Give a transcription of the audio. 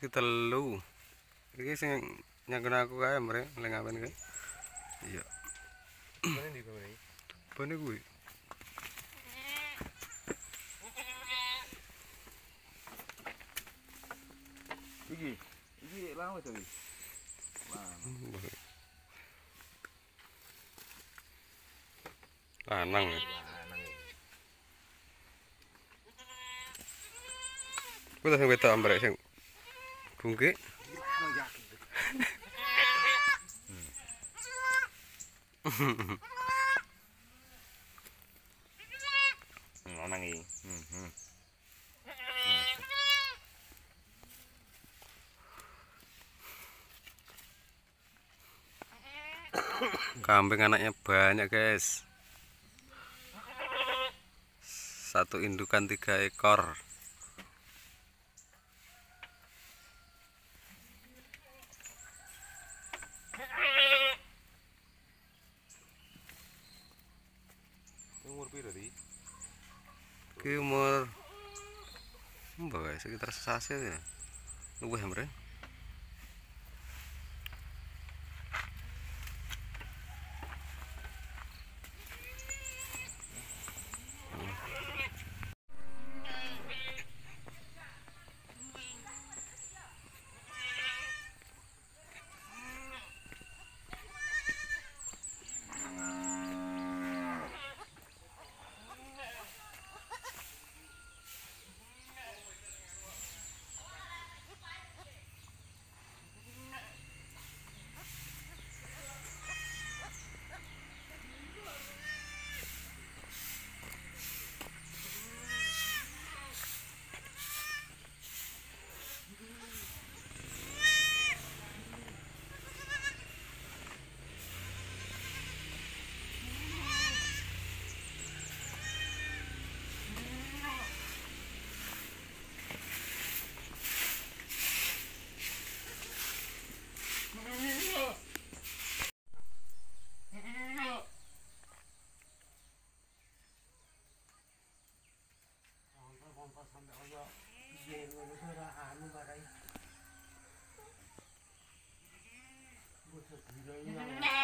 iki telu. Iki sing nyangkon aku kae mrene lek ngawen kae. Iya. Mana ndi bone? Bone kuwi. Iki lawe to iki. Lanang. Kuwi sing wedok ambrek sing bungke. Lanang iki. Kambing anaknya banyak, guys. Satu indukan 3 ekor. Umur piro iki? Ki umur mbak sekitar sase ya. Luwih mrene. Anu